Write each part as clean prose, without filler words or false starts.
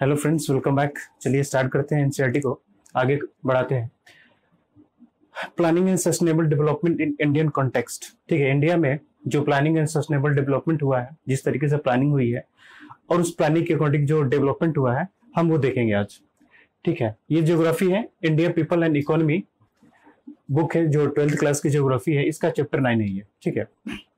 Hello friends, welcome back. चलिए start करते हैं, एनसीईआरटी को आगे बढ़ाते हैं। Planning and sustainable development in Indian context. ठीक है, इंडिया में जो प्लानिंग एंड सस्टेनेबल डेवलपमेंट हुआ है, जिस तरीके से प्लानिंग हुई है और उस प्लानिंग के अकॉर्डिंग जो डेवलपमेंट हुआ है, हम वो देखेंगे आज। ठीक है, ये ज्योग्राफी है, India people and economy book है, जो 12th क्लास की ज्योग्राफी है, इसका चैप्टर 9 है ये। ठीक है,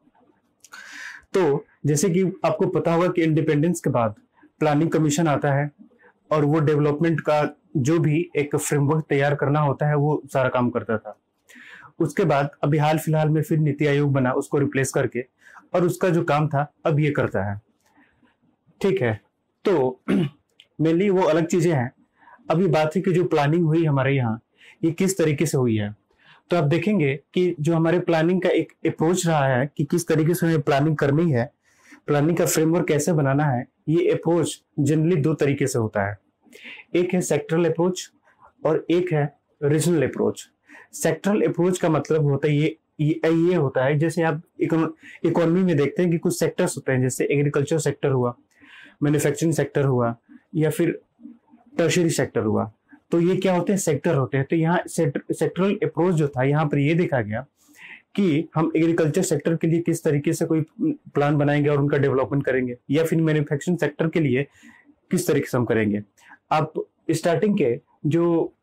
तो जैसे कि आपको पता होगा कि इंडिपेंडेंस के बाद प्लानिंग कमीशन आता है और वो डेवलपमेंट का जो भी एक फ्रेमवर्क तैयार करना होता है वो सारा काम करता था। उसके बाद अभी हाल फिलहाल में फिर नीति आयोग बना, उसको रिप्लेस करके, और उसका जो काम था अब ये करता है। ठीक है, तो मेनली वो अलग चीजें हैं। अभी बात है कि जो प्लानिंग हुई हमारे यहाँ, ये किस तरीके से हुई है। तो आप देखेंगे कि जो हमारे प्लानिंग का एक अप्रोच रहा है कि किस तरीके से हमें प्लानिंग करनी है, प्लानिंग का फ्रेमवर्क कैसे बनाना है, ये अप्रोच जनरली दो तरीके से होता है। एक है सेक्टरल अप्रोच और एक है रीजनल अप्रोच। सेक्टरल अप्रोच का मतलब होता है ये होता है, जैसे आप इकोनॉमी में देखते हैं कि कुछ सेक्टर्स होते हैं, जैसे एग्रीकल्चर सेक्टर हुआ, मैन्युफैक्चरिंग सेक्टर हुआ, या फिर टर्शियरी सेक्टर हुआ। तो ये क्या होते हैं, सेक्टर होते हैं। तो यहाँ सेक्टरल अप्रोच जो था, यहाँ पर ये देखा गया कि हम एग्रीकल्चर सेक्टर के लिए किस तरीके से कोई प्लान बनाएंगे और उनका डेवलपमेंट करेंगे, या फिर मैन्युफैक्चरिंग सेक्टर के लिए किस तरीके से हम करेंगे। आप स्टार्टिंग के जो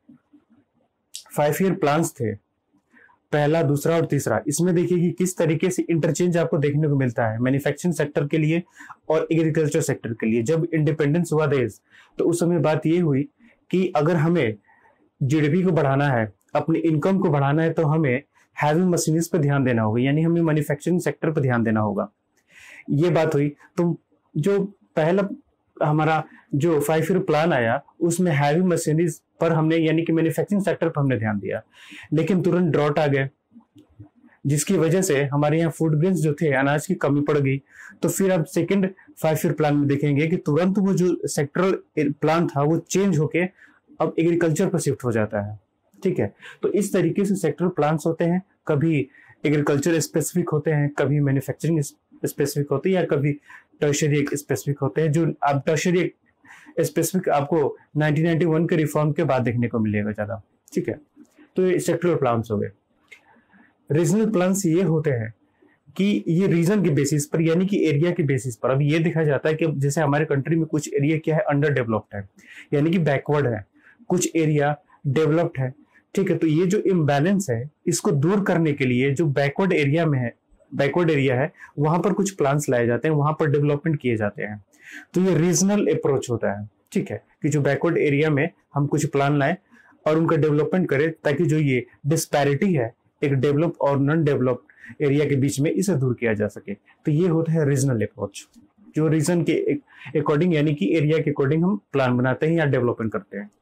5 ईयर प्लान्स थे, पहला, दूसरा और तीसरा, इसमें देखिए कि किस तरीके से इंटरचेंज आपको देखने को मिलता है मैन्युफैक्चरिंग सेक्टर के लिए और एग्रीकल्चर सेक्टर के लिए। जब इंडिपेंडेंस हुआ देश, तो उस समय बात ये हुई कि अगर हमें जीडीपी को बढ़ाना है, अपनी इनकम को बढ़ाना है, तो हमें हैवी मशीनरीज पर ध्यान देना होगा, यानी हमें मैन्युफैक्चरिंग सेक्टर पर ध्यान देना होगा। ये बात हुई। तो जो पहला हमारा जो 5 ईयर प्लान आया, उसमें हैवी मशीनरीज पर हमने, यानी कि मैन्युफैक्चरिंग सेक्टर पर हमने ध्यान दिया। लेकिन तुरंत ड्रॉट आ गए, जिसकी वजह से हमारे यहाँ फूड ग्रेन्स जो थे, अनाज की कमी पड़ गई। तो फिर अब सेकंड 5 ईयर प्लान में देखेंगे कि तुरंत वो जो सेक्टरल प्लान था वो चेंज होके अब एग्रीकल्चर पर शिफ्ट हो जाता है। ठीक है, तो इस तरीके से सेक्टरल प्लान्स होते हैं, कभी एग्रीकल्चर स्पेसिफिक होते हैं, कभी मैन्युफैक्चरिंग स्पेसिफिक होती है, या कभी टर्शियरी स्पेसिफिक होते हैं। जो अब टर्शियरी स्पेसिफिक आपको 1991 के रिफॉर्म के बाद देखने को मिलेगा ज्यादा। ठीक है, तो ये सेक्टरल प्लान्स हो गए। रीजनल प्लान्स ये होते हैं कि ये रीजन के बेसिस पर, यानी कि एरिया के बेसिस पर। अब ये देखा जाता है कि जैसे हमारे कंट्री में कुछ एरिया क्या है, अंडर डेवलप्ड है, यानी कि बैकवर्ड है, कुछ एरिया डेवलप्ड है। ठीक है, तो ये जो इम्बैलेंस है, इसको दूर करने के लिए जो बैकवर्ड एरिया है, वहां पर कुछ प्लान्स लाए जाते हैं, वहां पर डेवलपमेंट किए जाते हैं। तो ये रीजनल अप्रोच होता है। ठीक है, कि जो बैकवर्ड एरिया में हम कुछ प्लान लाएं और उनका डेवलपमेंट करें, ताकि जो ये डिस्पैरिटी है एक डेवलप और नॉन डेवलप्ड एरिया के बीच में, इसे दूर किया जा सके। तो ये होता है रीजनल अप्रोच, जो रीजन के अकॉर्डिंग, यानी कि एरिया के अकॉर्डिंग हम प्लान बनाते हैं या डेवलपमेंट करते हैं।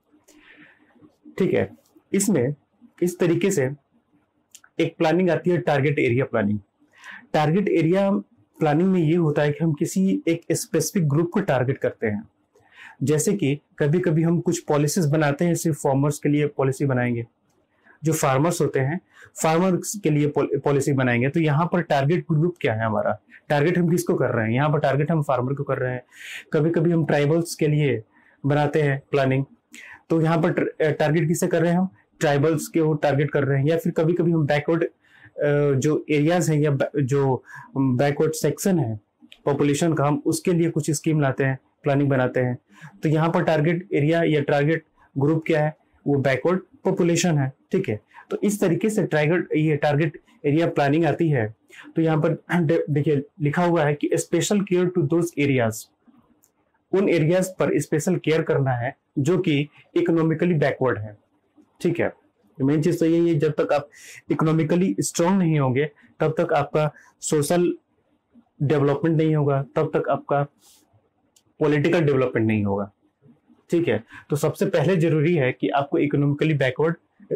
ठीक है, इसमें इस तरीके से एक प्लानिंग आती है, target area planning. Target area planning में ये होता है कि हम किसी एक स्पेसिफिक ग्रुप को टारगेट करते हैं। जैसे कि कभी कभी हम कुछ पॉलिसीज बनाते हैं, सिर्फ फार्मर्स के लिए पॉलिसी बनाएंगे, जो फार्मर्स होते हैं फार्मर्स के लिए पॉलिसी बनाएंगे। तो यहाँ पर टारगेट ग्रुप क्या है हमारा, टारगेट हम किसको कर रहे हैं, यहाँ पर टारगेट हम फार्मर को कर रहे हैं। कभी कभी हम ट्राइबल्स के लिए बनाते हैं प्लानिंग, तो यहाँ पर टारगेट किससे कर रहे हैं, हम ट्राइबल्स के वो टारगेट कर रहे हैं। या फिर कभी कभी हम बैकवर्ड जो एरियाज हैं, या जो बैकवर्ड सेक्शन है पॉपुलेशन का, हम उसके लिए कुछ स्कीम लाते हैं, प्लानिंग बनाते हैं। तो यहाँ पर टारगेट एरिया या टारगेट ग्रुप क्या है, वो बैकवर्ड पॉपुलेशन है। ठीक है, तो इस तरीके से टारगेट एरिया प्लानिंग आती है। तो यहाँ पर देखिए लिखा हुआ है कि special care to those areas, उन एरियाज पर स्पेशल केयर करना है जो कि इकोनॉमिकली बैकवर्ड है। ठीक है, मेन चीज तो यही है, जब तक आप इकोनॉमिकली स्ट्रांग नहीं होंगे, तब तक आपका सोशल डेवलपमेंट नहीं होगा, तब तक आपका पॉलिटिकल डेवलपमेंट नहीं होगा। ठीक है, तो सबसे पहले जरूरी है कि आपको इकोनॉमिकली बैकवर्ड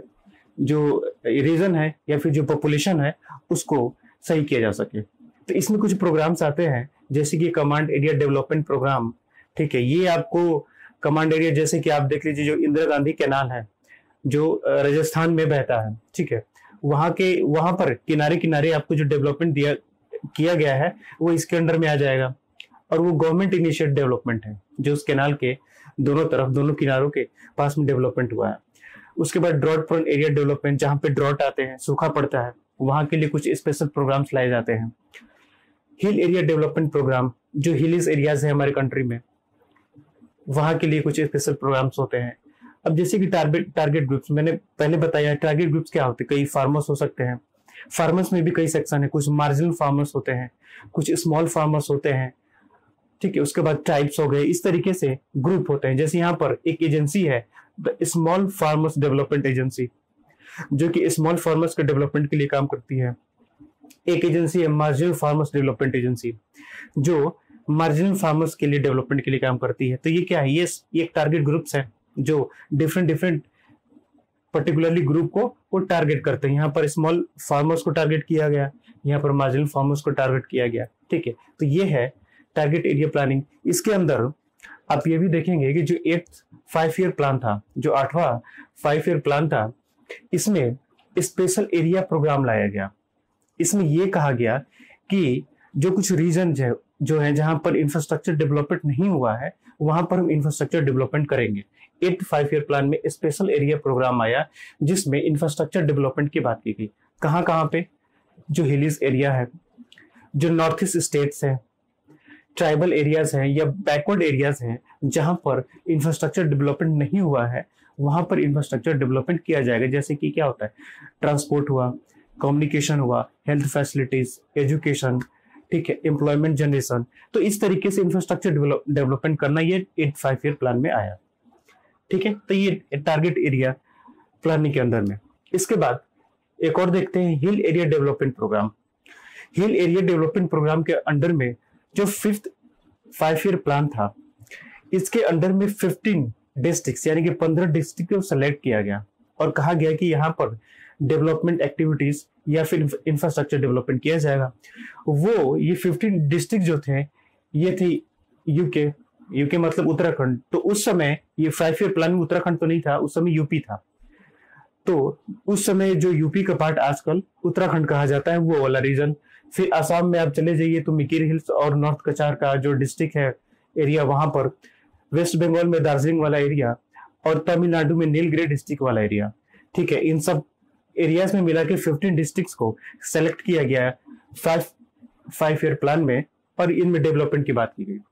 जो रीजन है या फिर जो पॉपुलेशन है, उसको सही किया जा सके। तो इसमें कुछ प्रोग्राम्स आते हैं, जैसे कि कमांड एरिया डेवलपमेंट प्रोग्राम। ठीक है, ये आपको कमांड एरिया, जैसे कि आप देख लीजिए, जो इंदिरा गांधी कैनाल है जो राजस्थान में बहता है, ठीक है, वहां पर किनारे किनारे आपको जो डेवलपमेंट किया गया है, वो इसके अंडर में आ जाएगा। और वो गवर्नमेंट इनिशिएट डेवलपमेंट है जो उस कैनाल के दोनों तरफ, दोनों किनारों के पास में डेवलपमेंट हुआ है। उसके बाद ड्रॉट प्रोन एरिया डेवलपमेंट, जहां पे ड्रॉट आते हैं, सूखा पड़ता है, वहां के लिए कुछ स्पेशल प्रोग्राम्स लाए जाते हैं। हिल एरिया डेवलपमेंट प्रोग्राम, जो हिलीज एरियाज है हमारे कंट्री में, वहां के लिए कुछ स्पेशल प्रोग्राम्स होते हैं। अब जैसे कि टारगेट ग्रुप्स, मैंने पहले बताया टारगेट ग्रुप्स क्या होते हैं। कई फार्मर्स हो सकते हैं, फार्मर्स में भी कई सेक्शन है, कुछ मार्जिनल फार्मर्स होते हैं, कुछ स्मॉल फार्मर्स होते हैं, ठीक है। उसके बाद ट्राइब्स हो गए, इस तरीके से ग्रुप होते हैं। जैसे यहाँ पर एक एजेंसी है, the small farmers development agency, जो कि स्मॉल फार्मर्स के डेवलपमेंट के लिए काम करती है। एक एजेंसी है मार्जिनल फार्मर्स डेवलपमेंट एजेंसी, जो मार्जिनल फार्मर्स के लिए डेवलपमेंट के लिए काम करती है। तो ये क्या है, ये एक टारगेट ग्रुप्स है जो डिफरेंट पर्टिकुलरली ग्रुप को वो टारगेट करते हैं। यहाँ पर स्मॉल फार्मर्स को टारगेट किया गया, यहाँ पर मार्जिनल फार्मर्स को टारगेट किया गया, ठीक है। तो ये है टारगेट एरिया प्लानिंग। इसके अंदर आप ये भी देखेंगे कि जो 8th 5 ईयर प्लान था, जो 8वां 5 ईयर प्लान था, इसमें स्पेशल एरिया प्रोग्राम लाया गया। इसमें यह कहा गया कि जो कुछ रीजन जो है जहां पर इंफ्रास्ट्रक्चर डेवलपमेंट नहीं हुआ है, वहां पर हम इंफ्रास्ट्रक्चर डेवलपमेंट करेंगे। 8th 5 ईयर प्लान में स्पेशल एरिया प्रोग्राम आया जिसमें इंफ्रास्ट्रक्चर डेवलपमेंट की बात की गई। कहां पे, जो हिलीज एरिया है, जो नॉर्थ ईस्ट स्टेट्स है, ट्राइबल एरियाज हैं या बैकवर्ड एरियाज हैं, जहां पर इंफ्रास्ट्रक्चर डेवलपमेंट नहीं हुआ है, वहां पर इंफ्रास्ट्रक्चर डेवलपमेंट किया जाएगा। जैसे कि क्या होता है, ट्रांसपोर्ट हुआ, कम्युनिकेशन हुआ, हेल्थ फैसिलिटीज, एजुकेशन, ठीक है, एम्प्लॉयमेंट जनरेशन। तो इस तरीके से इंफ्रास्ट्रक्चर डेवलपमेंट करना ये 8th 5 ईयर प्लान में आया, ठीक है। तो ये टारगेट एरिया प्लानिंग के अंदर में। इसके बाद एक और देखते हैं, hill area development programme. Hill area development programme के अंडर में जो 5th 5 ईयर प्लान था, इसके अंडर में 15 डिस्ट्रिक्ट यानी कि 15 डिस्ट्रिक्ट को सेलेक्ट किया गया और कहा गया कि यहाँ पर डेवलपमेंट एक्टिविटीज या फिर इंफ्रास्ट्रक्चर डेवलपमेंट किया जाएगा। वो ये 15 डिस्ट्रिक्ट जो थे, ये थे यूके मतलब उत्तराखंड। तो उस समय ये 5 ईयर प्लान में उत्तराखंड तो नहीं था, उस समय यूपी था। तो उस समय जो यूपी का पार्ट आजकल उत्तराखंड कहा जाता है, वो वाला रीजन। फिर असम में आप चले जाइए तो मिकिर हिल्स और नॉर्थ कचार का जो डिस्ट्रिक्ट है एरिया, वहां पर, वेस्ट बंगाल में दार्जिलिंग वाला एरिया और तमिलनाडु में नीलगिरी डिस्ट्रिक्ट वाला एरिया, ठीक है। इन सब एरियाज में मिला के 15 डिस्ट्रिक्ट्स को सेलेक्ट किया गया 5 ईयर प्लान में और इनमें डेवलपमेंट की बात की गई।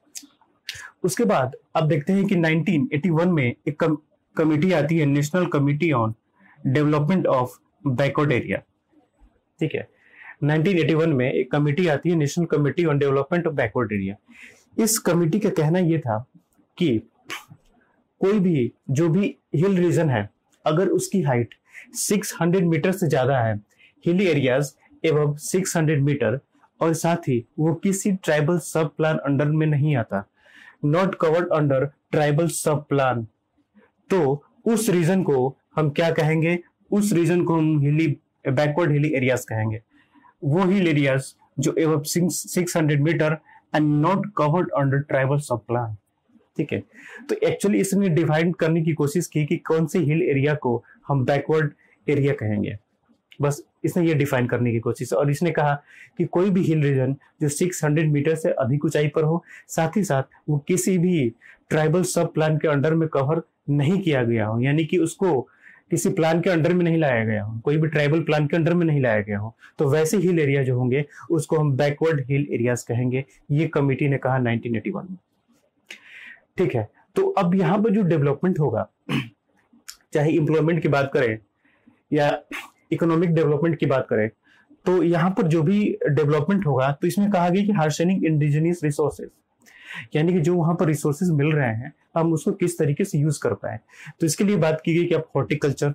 उसके बाद अब देखते हैं कि 1981 में एक कमिटी आती है, national committee on development of backward area, ठीक है। 1981 में एक कमिटी आती है, national committee on development of backward area. इस कमिटी का कहना यह था कि कोई भी जो भी हिल रीजन है, अगर उसकी हाइट 600 मीटर से ज्यादा है, हिली एरियाज एवं 600 मीटर, और साथ ही वो किसी ट्राइबल सब प्लान अंडर में नहीं आता, not covered under tribal sub plan, तो उस रीजन को हम क्या कहेंगे, उस रीजन को हम बैकवर्ड हिली एरियाज कहेंगे। वो हिल एरियाज जो एवं 600 metre and not covered under tribal sub plan, ठीक है। तो एक्चुअली इसने डिफाइन करने की कोशिश की कि कौन से हिल एरिया को हम बैकवर्ड एरिया कहेंगे, बस इसने ये डिफाइन करने की कोशिश। और इसने कहा कि कोई भी हिल रीजन जो 600 मीटर से अधिक ऊंचाई पर हो, साथ ही साथ वो किसी भी ट्राइबल सब प्लान के अंडर में कवर नहीं किया गया हो, यानी कि उसको किसी प्लान के अंडर में नहीं लाया गया हो, कोई भी ट्राइबल प्लान के अंडर में नहीं लाया गया हो, तो वैसे हिल एरिया जो होंगे उसको हम बैकवर्ड हिल एरियाज कहेंगे। ये कमिटी ने कहा 1981 में, ठीक है। तो अब यहाँ पर जो डेवलपमेंट होगा, चाहे एम्प्लॉयमेंट की बात करें या इकोनॉमिक डेवलपमेंट की बात करें, तो यहाँ पर जो भी डेवलपमेंट होगा, तो इसमें कहा गया कि हार्वेस्टिंग इंडिजिनियस रिसोर्सेज, यानी कि जो वहां पर रिसोर्सेज मिल रहे हैं हम उसको किस तरीके से यूज कर पाए। तो इसके लिए बात की गई कि आप हॉर्टिकल्चर,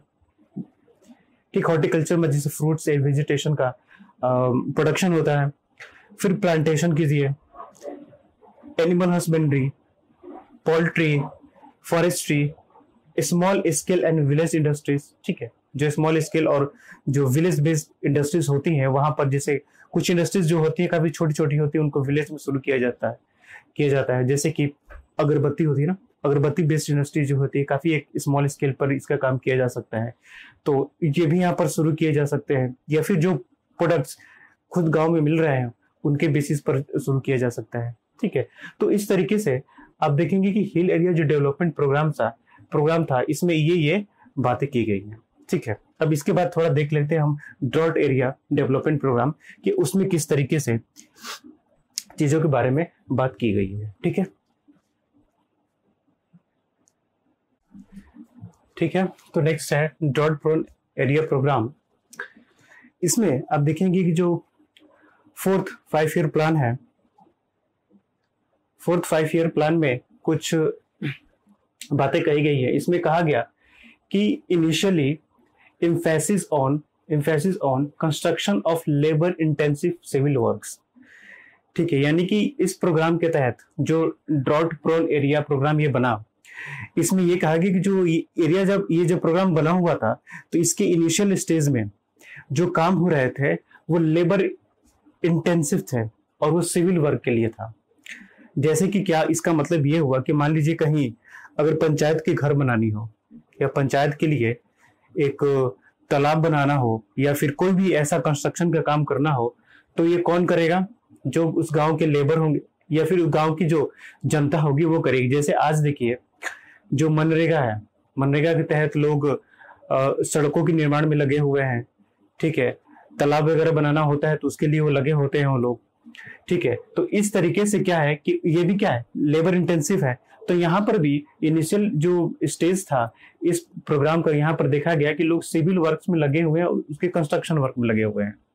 ठीक, हॉर्टिकल्चर में जैसे फ्रूट्स एंड वेजिटेशन का प्रोडक्शन होता है, फिर प्लांटेशन कीजिए, animal husbandry, poultry, forestry, small scale and village industries, ठीक है। जो स्मॉल स्केल और जो विलेज बेस्ड इंडस्ट्रीज होती हैं, वहां पर जैसे कुछ इंडस्ट्रीज जो होती है काफी छोटी छोटी होती है, उनको विलेज में शुरू किया जाता है। जैसे कि अगरबत्ती होती है ना, अगरबत्ती बेस्ड इंडस्ट्री जो होती है, काफी एक स्मॉल स्केल पर इसका काम किया जा सकता है, तो ये भी यहाँ पर शुरू किए जा सकते हैं। या फिर जो प्रोडक्ट्स खुद गांव में मिल रहे हैं उनके बेसिस पर शुरू किया जा सकता है, ठीक है। तो इस तरीके से आप देखेंगे कि हिल एरिया जो डेवलपमेंट प्रोग्राम था इसमें ये बातें की गई हैं। ठीक है, अब इसके बाद थोड़ा देख लेते हैं हम ड्रॉट एरिया डेवलपमेंट प्रोग्राम कि उसमें किस तरीके से चीजों के बारे में बात की गई है। ठीक है, ठीक है। तो नेक्स्ट है ड्रॉट प्रोन एरिया प्रोग्राम। इसमें आप देखेंगे कि जो 4th 5 ईयर प्लान है, 4th 5 ईयर प्लान में कुछ बातें कही गई है। इसमें कहा गया कि initially emphasis on construction of labour intensive civil works. ठीक है, यानी कि इस प्रोग्राम के तहत जो ड्रॉट प्रोन एरिया प्रोग्राम ये बना, इसमें ये कहा गया कि जो एरिया जब ये जो प्रोग्राम बना हुआ था तो इसके इनिशियल स्टेज में जो काम हो रहे थे वो लेबर इंटेंसिव थे और वो सिविल वर्क के लिए था। जैसे कि क्या इसका मतलब ये हुआ कि मान लीजिए कहीं अगर पंचायत के घर बनानी हो या पंचायत के लिए एक तालाब बनाना हो या फिर कोई भी ऐसा कंस्ट्रक्शन का काम करना हो तो ये कौन करेगा? जो उस गांव के लेबर होंगे या फिर उस गांव की जो जनता होगी वो करेगी। जैसे आज देखिए जो मनरेगा है, मनरेगा के तहत लोग सड़कों के निर्माण में लगे हुए हैं। ठीक है, तालाब वगैरह बनाना होता है तो उसके लिए वो लगे होते हैं वो लोग। ठीक है, तो इस तरीके से क्या है कि ये भी क्या है, लेबर इंटेंसिव है। तो यहाँ पर भी इनिशियल जो स्टेज था इस प्रोग्राम का, यहाँ पर देखा गया कि लोग सिविल वर्क्स में लगे हुए हैं, उसके कंस्ट्रक्शन वर्क में लगे हुए हैं।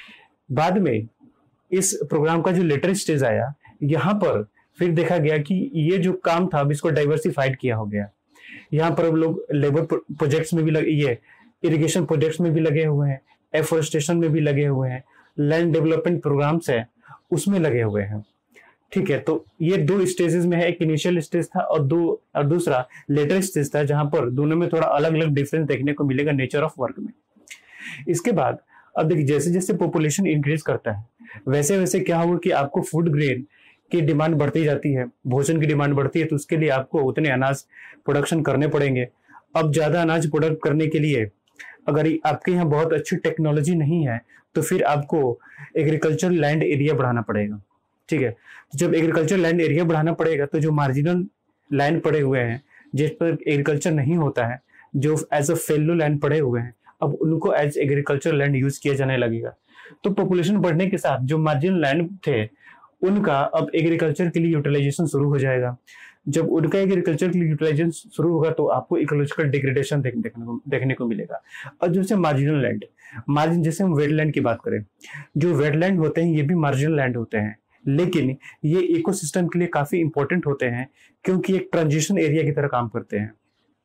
बाद में इस प्रोग्राम का जो लेटर स्टेज आया, यहाँ पर फिर देखा गया कि ये जो काम था अब इसको डाइवर्सिफाइड किया हो गया। यहाँ पर अब लोग लेबर प्रोजेक्ट्स में भी लगे, ये इरिगेशन प्रोजेक्ट्स में भी लगे हुए हैं, एफोरेस्टेशन में भी लगे हुए हैं, लैंड डेवलपमेंट प्रोग्राम्स है उसमें लगे हुए हैं। ठीक है, तो ये 2 स्टेजेस में है, एक इनिशियल स्टेज था और दूसरा लेटर स्टेज था, जहां पर दोनों में थोड़ा अलग अलग डिफरेंस देखने को मिलेगा नेचर ऑफ वर्क में। इसके बाद अब देखिए जैसे जैसे पॉपुलेशन इंक्रीज करता है वैसे वैसे क्या होगा कि आपको फूड ग्रेन की डिमांड बढ़ती जाती है, भोजन की डिमांड बढ़ती है, तो उसके लिए आपको उतने अनाज प्रोडक्शन करने पड़ेंगे। अब ज्यादा अनाज प्रोडक्ट करने के लिए अगर आपके यहाँ बहुत अच्छी टेक्नोलॉजी नहीं है तो फिर आपको एग्रीकल्चर लैंड एरिया बढ़ाना पड़ेगा। ठीक है, तो जब एग्रीकल्चर लैंड एरिया बढ़ाना पड़ेगा तो जो मार्जिनल लैंड पड़े हुए हैं जिस पर एग्रीकल्चर नहीं होता है, जो एज अ फेलो लैंड पड़े हुए हैं, अब उनको एज एग्रीकल्चर लैंड यूज किया जाने लगेगा। तो पॉपुलेशन बढ़ने के साथ जो मार्जिनल लैंड थे उनका अब एग्रीकल्चर के लिए यूटिलाइजेशन शुरू हो जाएगा। जब उनका एग्रीकल्चर के लिए यूटिलाइजेशन शुरू होगा तो आपको इकोलॉजिकल डिग्रेडेशन देखने को मिलेगा। और जैसे मार्जिनल लैंड, मार्जिन जैसे हम वेटलैंड की बात करें, जो वेटलैंड होते हैं ये भी मार्जिनल लैंड होते हैं, लेकिन ये इकोसिस्टम के लिए काफी इंपॉर्टेंट होते हैं क्योंकि एक ट्रांजिशन एरिया की तरह काम करते हैं।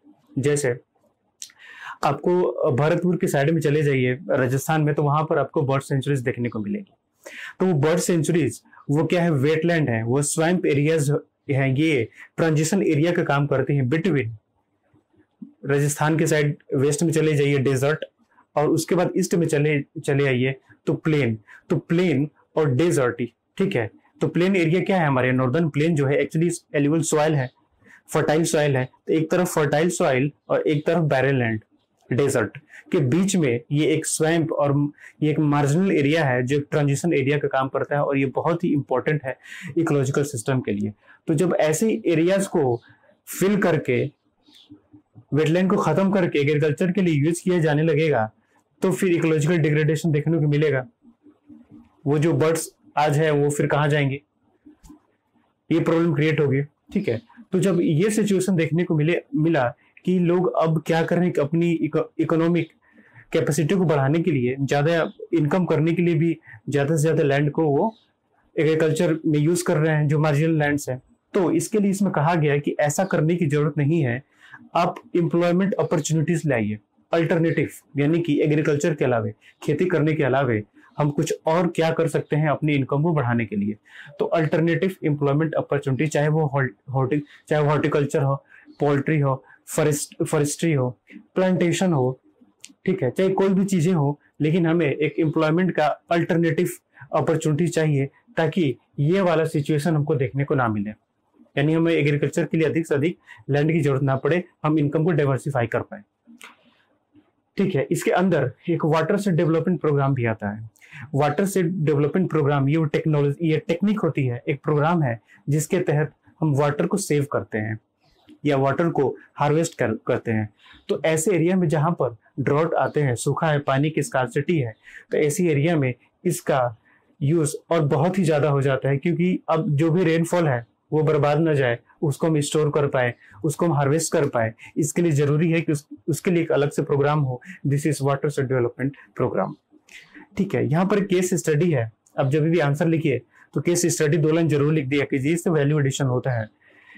जैसे आपको भरतपुर के साइड में चले जाइए राजस्थान में, तो वहां पर आपको बर्ड सेंचुरीज देखने को मिलेगी। तो वो बर्ड सेंचुरीज वो क्या है, वेटलैंड है, वो स्वैम्प एरियाज हैं, ये ट्रांजिशन एरिया का काम करते हैं बिटवीन। राजस्थान के साइड वेस्ट में चले जाइए डेजर्ट, और उसके बाद ईस्ट में चले आइए तो प्लेन। तो प्लेन और डेजर्ट, ठीक है, तो प्लेन एरिया क्या है हमारे नॉर्दर्न प्लेन जो है एक्चुअली एलुवियल सॉइल है, फर्टाइल सॉइल है। तो एक तरफ फर्टाइल सॉइल और एक तरफ बैरल लैंड डेजर्ट के बीच में ये एक स्वैम्प और ये एक मार्जिनल एरिया है जो ट्रांजिशन एरिया का काम करता है, और ये बहुत ही इंपॉर्टेंट है इकोलॉजिकल सिस्टम के लिए। तो जब ऐसे एरियाज को फिल करके वेटलैंड को खत्म करके एग्रीकल्चर के लिए यूज किया जाने लगेगा तो फिर इकोलॉजिकल डिग्रेडेशन देखने को मिलेगा। वो जो बर्ड्स आज है वो फिर कहाँ जाएंगे, ये प्रॉब्लम क्रिएट होगी। ठीक है, तो जब ये सिचुएशन देखने को मिला कि लोग अब क्या कर रहे हैं, अपनी इकोनॉमिक कैपेसिटी को बढ़ाने के लिए, ज्यादा इनकम करने के लिए भी ज्यादा से ज्यादा लैंड को वो एग्रीकल्चर में यूज कर रहे हैं जो मार्जिनल लैंड्स हैं। तो इसके लिए इसमें कहा गया है कि ऐसा करने की जरूरत नहीं है, आप एम्प्लॉयमेंट अपॉर्चुनिटीज लाइए, अल्टरनेटिव, यानी कि एग्रीकल्चर के अलावे, खेती करने के अलावे हम कुछ और क्या कर सकते हैं अपनी इनकम को बढ़ाने के लिए। तो अल्टरनेटिव एम्प्लॉयमेंट अपॉर्चुनिटी, चाहे वो हॉर्टिकल्चर हो, पोल्ट्री हो, फॉरेस्ट्री हो, प्लांटेशन हो, ठीक है, चाहे कोई भी चीजें हो, लेकिन हमें एक एम्प्लॉयमेंट का अल्टरनेटिव अपॉर्चुनिटी चाहिए ताकि ये वाला सिचुएशन हमको देखने को ना मिले। यानी हमें एग्रीकल्चर के लिए अधिक से अधिक लैंड की जरूरत ना पड़े, हम इनकम को डाइवर्सिफाई कर पाए। ठीक है, इसके अंदर एक वाटर से डेवलपमेंट प्रोग्राम भी आता है। वाटर से डेवलपमेंट प्रोग्राम ये टेक्नोलॉजी, ये टेक्निक होती है, एक प्रोग्राम है जिसके तहत हम वाटर को सेव करते हैं या वाटर को हार्वेस्ट करते हैं। तो ऐसे एरिया में जहां पर ड्रॉट आते हैं, सूखा है, पानी की स्कार्सिटी है, तो ऐसी एरिया में इसका यूज और बहुत ही ज्यादा हो जाता है, क्योंकि अब जो भी रेनफॉल है वो बर्बाद ना जाए, उसको हम स्टोर कर पाए, उसको हम हार्वेस्ट कर पाए। इसके लिए जरूरी है कि उसके लिए एक अलग से प्रोग्राम हो। This is watershed development programme. ठीक है, यहाँ पर केस स्टडी है। अब जब भी आंसर लिखिए तो केस स्टडी 2 लाइन जरूर लिख दिया कीजिए, इससे वैल्यू एडिशन होता है।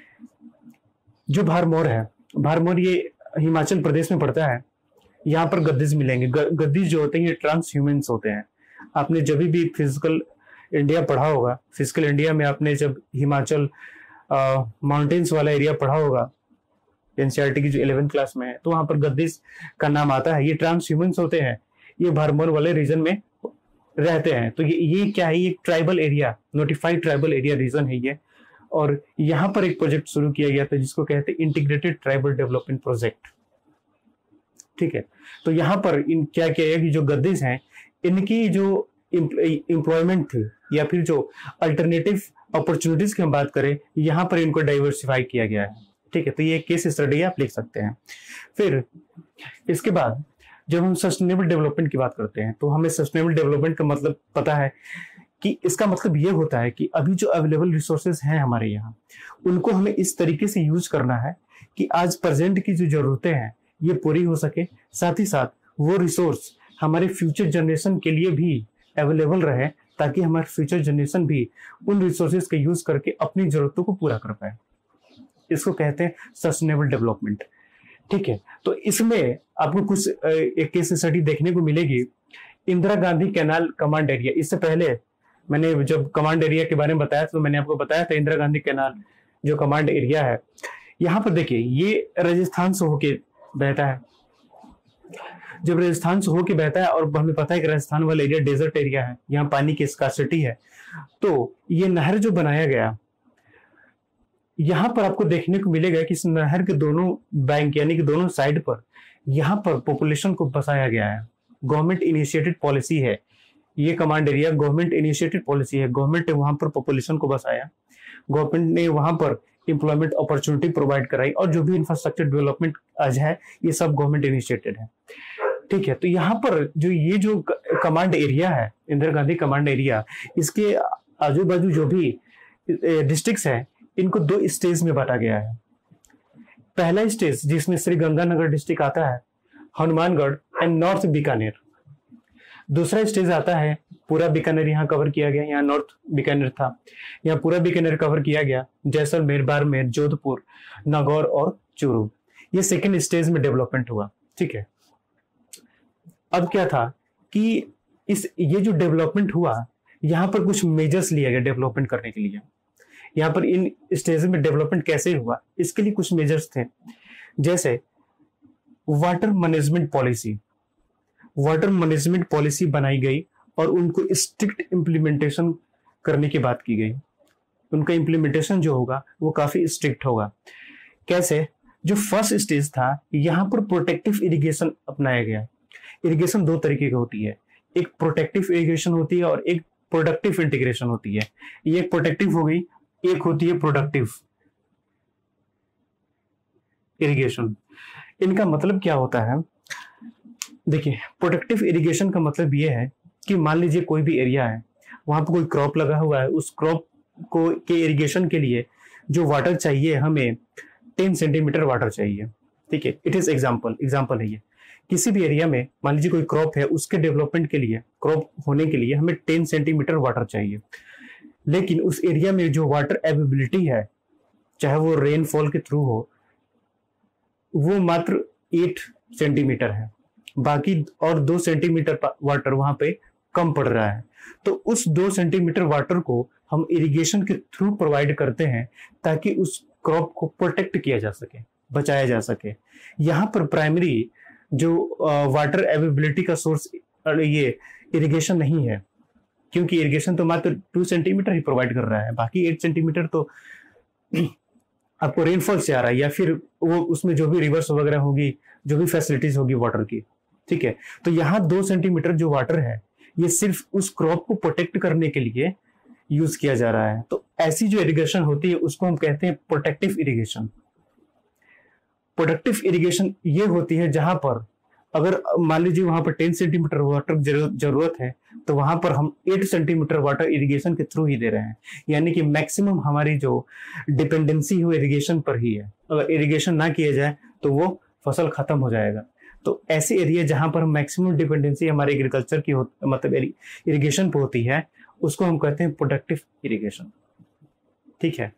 जो भारमौर है, भारमौर ये हिमाचल प्रदेश में पड़ता है। यहाँ पर गद्दीज मिलेंगे। गद्दीज जो होते हैं ये ट्रांस ह्यूमन्स होते हैं। आपने जब भी फिजिकल इंडिया पढ़ा होगा, फिजिकल इंडिया में आपने जब हिमाचल माउंटेन्स वाला एरिया पढ़ा होगा एनसीईआरटी की जो 11th क्लास में है, तो वहां पर गद्दीज का नाम आता है। ये ट्रांस ह्यूमन्स होते हैं, ये भारमौर वाले रीजन में रहते हैं। तो ये क्या है, ये tribal area, notified tribal area region है ये। और यहाँ पर एक प्रोजेक्ट शुरू किया गया था जिसको कहते हैं इंटीग्रेटेड ट्राइबल डेवलपमेंट प्रोजेक्ट। ठीक है, तो यहाँ पर क्या किया गया कि जो गद्दीज हैं इनकी जो एम्प्लॉयमेंट थी या फिर जो अल्टरनेटिव अपॉर्चुनिटीज की हम बात करें, यहाँ पर इनको डाइवर्सिफाई किया गया है। ठीक है, तो ये केस स्टडी आप लिख सकते हैं। फिर इसके बाद जब हम सस्टेनेबल डेवलपमेंट की बात करते हैं तो हमें सस्टेनेबल डेवलपमेंट का मतलब पता है कि इसका मतलब ये होता है कि अभी जो अवेलेबल रिसोर्सेज हैं हमारे यहाँ, उनको हमें इस तरीके से यूज करना है कि आज प्रेजेंट की जो जरूरतें हैं ये पूरी हो सके, साथ ही साथ वो रिसोर्स हमारे फ्यूचर जनरेशन के लिए भी अवेलेबल रहे, ताकि हमारे फ्यूचर जनरेशन भी उन रिसोर्सेज का यूज करके अपनी जरूरतों को पूरा कर पाए। इसको कहते हैं सस्टेनेबल डेवलपमेंट। ठीक है, तो इसमें आपको कुछ एक केस स्टडी देखने को मिलेगी। Indira Gandhi canal command area. इससे पहले मैंने जब कमांड एरिया के बारे में बताया तो मैंने आपको बताया था इंदिरा गांधी कैनाल जो कमांड एरिया है, यहाँ पर देखिए ये राजस्थान से होके बहता है। जब राजस्थान से होके बहता है और हमें पता है कि राजस्थान वाला एरिया डेजर्ट एरिया है, यहाँ पानी की स्कार्सिटी है, तो ये नहर जो बनाया गया, यहाँ पर आपको देखने को मिलेगा कि इस नहर के दोनों बैंक यानी कि दोनों साइड पर यहाँ पर पॉपुलेशन को बसाया गया है। गवर्नमेंट इनिशिएटेड पॉलिसी है ये command area, government initiated policy है। गवर्नमेंट ने वहां पर पॉपुलेशन को बसाया, गवर्नमेंट ने वहां पर एम्प्लॉयमेंट अपॉर्चुनिटी प्रोवाइड कराई, और जो भी इंफ्रास्ट्रक्चर डेवलपमेंट आज है ये सब गवर्नमेंट इनिशिएटेड है। ठीक है, तो यहाँ पर जो कमांड एरिया है इंदिरा गांधी कमांड एरिया, इसके आजू बाजू जो भी डिस्ट्रिक्ट्स है इनको 2 स्टेज में बांटा गया है। पहला स्टेज जिसमें श्री गंगानगर डिस्ट्रिक्ट आता है, हनुमानगढ़ एंड नॉर्थ बीकानेर। दूसरा स्टेज आता है पूरा बीकानेर, यहाँ कवर किया गया, यहाँ नॉर्थ बीकानेर था, यहाँ पूरा बीकानेर कवर किया गया, जैसलमेर, बाड़मेर, जोधपुर, नागौर और चूरू। ये सेकेंड स्टेज में डेवलपमेंट हुआ। ठीक है, अब क्या था कि ये जो डेवलपमेंट हुआ, यहाँ पर कुछ मेजर्स लिया गया डेवलपमेंट करने के लिए। यहाँ पर इन स्टेज में डेवलपमेंट कैसे हुआ, इसके लिए कुछ मेजर्स थे, जैसे water management policy. Water management policy बनाई गई और उनको स्ट्रिक्ट इम्प्लीमेंटेशन करने की बात की गई। उनका इम्प्लीमेंटेशन जो होगा वो काफी स्ट्रिक्ट होगा। कैसे? जो फर्स्ट स्टेज था, यहाँ पर प्रोटेक्टिव इरिगेशन अपनाया गया। इरिगेशन 2 तरीके की होती है, एक प्रोटेक्टिव इरिगेशन होती है और एक प्रोडक्टिव इंटीग्रेशन होती है। ये एक प्रोटेक्टिव हो गई, एक होती है प्रोडक्टिव इरिगेशन। इनका मतलब क्या होता है, देखिए प्रोडक्टिव इरिगेशन का मतलब ये है कि मान लीजिए कोई भी एरिया है, वहां पर कोई क्रॉप लगा हुआ है, उस क्रॉप को के इरिगेशन के लिए जो वाटर चाहिए, हमें 10 सेंटीमीटर वाटर चाहिए। ठीक है, इट इज एग्जाम्पल है ये। किसी भी एरिया में मान लीजिए कोई क्रॉप है, उसके डेवलपमेंट के लिए, क्रॉप होने के लिए हमें 10 सेंटीमीटर वाटर चाहिए, लेकिन उस एरिया में जो वाटर अवेलेबिलिटी है, चाहे वो रेनफॉल के थ्रू हो, वो मात्र 8 सेंटीमीटर है, बाकी और 2 सेंटीमीटर वाटर वहां पे कम पड़ रहा है। तो उस 2 सेंटीमीटर वाटर को हम इरिगेशन के थ्रू प्रोवाइड करते हैं ताकि उस क्रॉप को प्रोटेक्ट किया जा सके, बचाया जा सके। यहाँ पर प्राइमरी जो वाटर अवेलेबिलिटी का सोर्स ये इरिगेशन नहीं है, क्योंकि इरिगेशन तो मात्र 2 सेंटीमीटर ही प्रोवाइड कर रहा है, बाकी 8 सेंटीमीटर तो आपको रेनफॉल से आ रहा है, या फिर वो उसमें जो भी रिवर्स वगैरह होगी, जो भी फैसिलिटीज होगी वाटर की। ठीक है, तो यहाँ 2 सेंटीमीटर जो वाटर है ये सिर्फ उस क्रॉप को प्रोटेक्ट करने के लिए यूज किया जा रहा है। तो ऐसी जो इरिगेशन होती है उसको हम कहते हैं प्रोटेक्टिव इरिगेशन। प्रोटेक्टिव इरिगेशन ये होती है जहां पर अगर मान लीजिए वहां पर 10 सेंटीमीटर वाटर जरूरत है तो वहां पर हम 8 सेंटीमीटर वाटर इरिगेशन के थ्रू ही दे रहे हैं, यानी कि मैक्सिमम हमारी जो डिपेंडेंसी हो इरिगेशन पर ही है। अगर इरिगेशन ना किया जाए तो वो फसल खत्म हो जाएगा। तो ऐसे एरिया जहां पर मैक्सिमम डिपेंडेंसी हमारे एग्रीकल्चर की मतलब इरिगेशन पे होती है उसको हम कहते हैं प्रोडक्टिव इरिगेशन। ठीक है,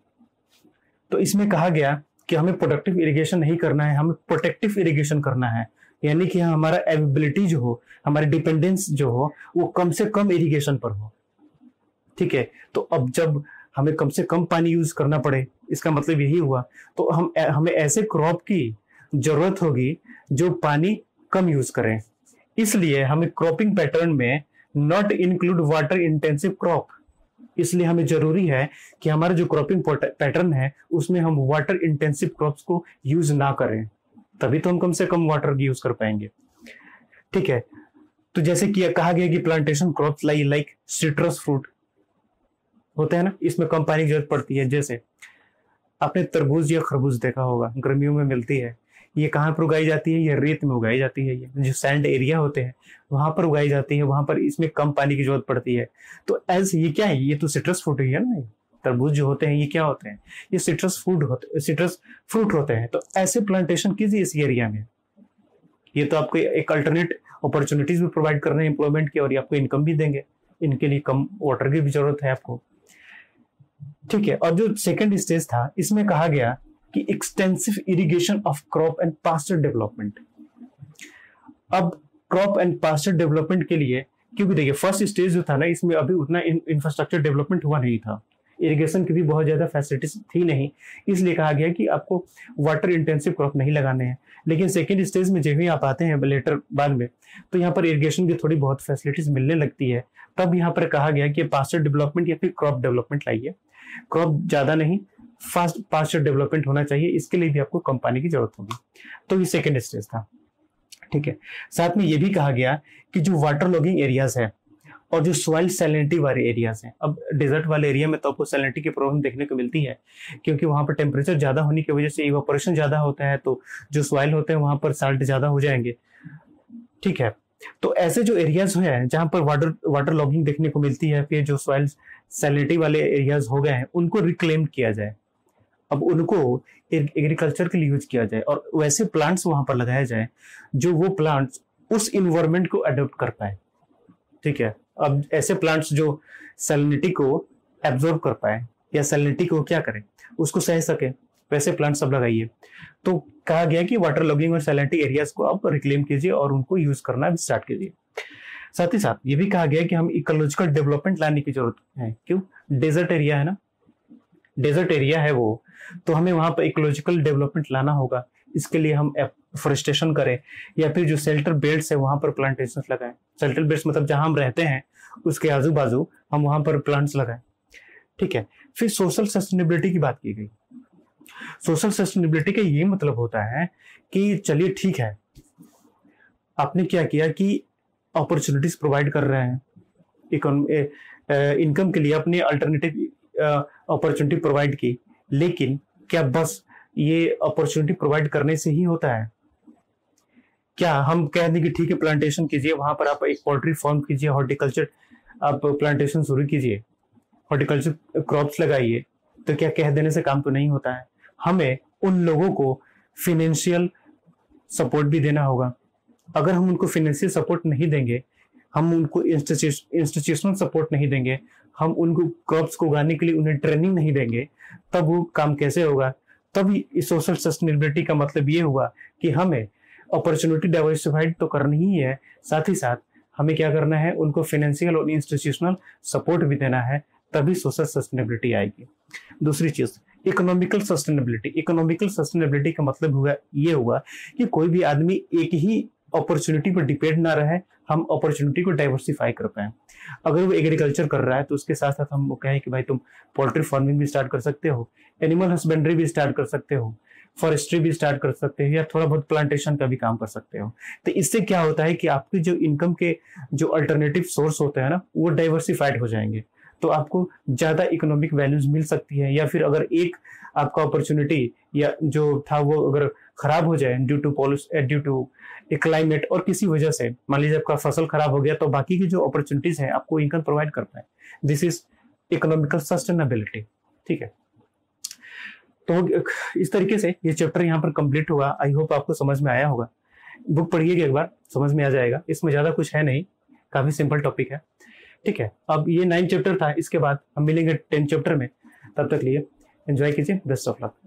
तो इसमें कहा गया कि हमें प्रोडक्टिव इरिगेशन नहीं करना है, हमें प्रोटेक्टिव इरिगेशन करना है, यानी कि हमारा एबिलिटी जो हो, हमारी डिपेंडेंस जो हो वो कम से कम इरिगेशन पर हो। ठीक है, तो अब जब हमें कम से कम पानी यूज करना पड़े इसका मतलब यही हुआ, तो हमें ऐसे क्रॉप की जरूरत होगी जो पानी कम यूज करें। इसलिए हमें क्रॉपिंग पैटर्न में not include water intensive crop, इसलिए हमें जरूरी है कि हमारा जो क्रॉपिंग पैटर्न है उसमें हम वाटर इंटेंसिव क्रॉप्स को यूज ना करें, तभी तो हम कम से कम वाटर यूज कर पाएंगे। ठीक है, तो जैसे कि कहा गया कि plantation crops like citrus fruit होते हैं ना, इसमें कम पानी की जरूरत पड़ती है। जैसे आपने तरबूज या खरबूज देखा होगा, गर्मियों में मिलती है। ये कहाँ पर उगाई जाती है? ये रेत में उगाई जाती है। ये जो सैंड एरिया होते हैं वहां पर उगाई जाती है, वहां पर इसमें कम पानी की जरूरत पड़ती है। तो ऐसे ये क्या है? ये तो सिट्रस फ्रूट ही है ना। तरबूज जो होते हैं ये क्या होते हैं? ये सिट्रस फ्रूट होते हैं। तो ऐसे प्लांटेशन कीजिए इस एरिया में। ये तो आपको एक अल्टरनेट अपॉर्चुनिटीज भी प्रोवाइड कर रहे हैं एम्प्लॉयमेंट की, और ये आपको इनकम भी देंगे। इनके लिए कम वाटर की भी जरूरत है आपको। ठीक है, और जो सेकंड स्टेज था इसमें कहा गया कि extensive irrigation of crop and pasture development. अब क्रॉप एंड पास्चर डेवलपमेंट के लिए, क्योंकि देखिए फर्स्ट स्टेज जो था ना इसमें अभी उतना इंफ्रास्ट्रक्चर डेवलपमेंट हुआ नहीं था, इरिगेशन की भी बहुत ज्यादा फैसिलिटीज थी नहीं, इसलिए कहा गया कि आपको वाटर इंटेंसिव क्रॉप नहीं लगाने हैं। लेकिन सेकेंड स्टेज में जब भी आप आते हैं लेटर बाद में, तो यहाँ पर इरिगेशन की थोड़ी बहुत फैसिलिटीज मिलने लगती है। तब यहाँ पर कहा गया कि पास्चर डेवलपमेंट या फिर क्रॉप डेवलपमेंट लाइए। क्रॉप ज्यादा नहीं, फास्ट पास्चर डेवलपमेंट होना चाहिए, इसके लिए भी आपको कम पानी की जरूरत होगी। तो ये सेकेंड स्टेज था। ठीक है, साथ में ये भी कहा गया कि जो वाटर लॉगिंग एरियाज है और जो सॉइल सैलिनिटी वाले एरियाज हैं, अब डेजर्ट वाले एरिया में तो आपको सैलिनिटी की प्रॉब्लम देखने को मिलती है, क्योंकि वहां पर टेम्परेचर ज्यादा होने की वजह से इवापोरेशन ज्यादा होता है, तो जो सॉइल होते हैं वहां पर साल्ट ज्यादा हो जाएंगे। ठीक है, तो ऐसे जो एरियाज हैं जहां पर वाटर लॉगिंग देखने को मिलती है, फिर जो सॉइल सैलिनिटी वाले एरियाज हो गए हैं उनको रिक्लेम किया जाए, अब उनको एग्रीकल्चर के लिए यूज किया जाए, और वैसे प्लांट्स वहां पर लगाया जाए जो वो प्लांट्स उस इन्वायरमेंट को अडॉप्ट कर पाए। ठीक है, अब ऐसे प्लांट्स जो सैलिनिटी को एब्जॉर्ब कर पाए या सैलिनिटी को क्या करें, उसको सह सके, वैसे प्लांट्स सब लगाइए। तो कहा गया कि वाटर लॉगिंग और सैलिनिटी एरियाज को आप रिक्लेम कीजिए और उनको यूज करना स्टार्ट कीजिए। साथ ही साथ ये भी कहा गया कि हम इकोलॉजिकल डेवलपमेंट लाने की जरूरत है। क्यों? डेजर्ट एरिया है ना, डेजर्ट एरिया है वो, तो हमें वहां पर इकोलॉजिकल डेवलपमेंट लाना होगा। इसके लिए हम एफोरेस्टेशन करें या फिर जो शेल्टर बेल्ट्स है वहां पर प्लांटेशन लगाएं। शेल्टर बेल्ट्स मतलब जहां हम रहते हैं उसके आजू बाजू हम वहां पर प्लांट्स लगाएं। ठीक है, फिर सोशल सस्टेनेबिलिटी की बात की गई। सोशल सस्टेनेबिलिटी का ये मतलब होता है कि चलिए ठीक है, आपने क्या किया कि अपॉर्चुनिटीज प्रोवाइड कर रहे हैं इनकम के लिए, अपने अल्टरनेटिव अपॉर्चुनिटी प्रोवाइड की, लेकिन क्या बस ये अपॉर्चुनिटी प्रोवाइड करने से ही होता है? क्या हम कह दें कि ठीक है प्लांटेशन कीजिए, वहां पर आप एक पोल्ट्री फार्म कीजिए, हॉर्टिकल्चर आप प्लांटेशन शुरू कीजिए, हॉर्टिकल्चर क्रॉप्स लगाइए, तो क्या कह देने से काम तो नहीं होता है? हमें उन लोगों को फाइनेंशियल सपोर्ट भी देना होगा। अगर हम उनको फाइनेंशियल सपोर्ट नहीं देंगे, हम उनको इंस्टीट्यूशनल सपोर्ट नहीं देंगे, हम उनको क्रॉप्स को उगाने के लिए उन्हें ट्रेनिंग नहीं देंगे, तब वो काम कैसे होगा? तभी सोशल सस्टेनेबिलिटी का मतलब ये हुआ कि हमें अपॉर्चुनिटी डाइवर्सिफाइड तो करनी ही है, साथ ही साथ हमें क्या करना है, उनको फाइनेंशियल और इंस्टीट्यूशनल सपोर्ट भी देना है, तभी सोशल सस्टेनेबिलिटी आएगी। दूसरी चीज इकोनॉमिकल सस्टेनेबिलिटी। इकोनॉमिकल सस्टेनेबिलिटी का मतलब हुआ ये हुआ कि कोई भी आदमी एक ही अपॉर्चुनिटी पर डिपेंड ना रहे, हम अपॉर्चुनिटी को डाइवर्सिफाई कर पाए। अगर वो एग्रीकल्चर कर रहा है तो उसके साथ साथ हम कहें कि भाई तुम पोल्ट्री फार्मिंग भी स्टार्ट कर सकते हो, एनिमल हस्बेंड्री भी स्टार्ट कर सकते हो, फॉरेस्ट्री भी स्टार्ट कर सकते हो या थोड़ा बहुत प्लांटेशन का भी काम कर सकते हो। तो इससे क्या होता है कि आपके जो इनकम के जो अल्टरनेटिव सोर्स होते हैं ना, वो डाइवर्सिफाइड हो जाएंगे। तो आपको ज्यादा इकोनॉमिक वैल्यूज मिल सकती है, या फिर अगर एक आपका अपॉर्चुनिटी या जो था वो अगर खराब हो जाए ड्यू टू ए क्लाइमेट और किसी वजह से, मान लीजिए आपका फसल खराब हो गया, तो बाकी की जो अपॉर्चुनिटीज हैं आपको इनकम प्रोवाइड कर पाए। This is economical sustainability. ठीक है, तो इस तरीके से ये चैप्टर यहाँ पर कंप्लीट हुआ। आई होप आपको समझ में आया होगा। बुक पढ़िएगा एक बार, समझ में आ जाएगा। इसमें ज्यादा कुछ है नहीं, काफी सिंपल टॉपिक है। ठीक है, अब ये 9 चैप्टर था, इसके बाद हम मिलेंगे 10 चैप्टर में। तब तक लिए एंजॉय कीजिए, बेस्ट ऑफ लक।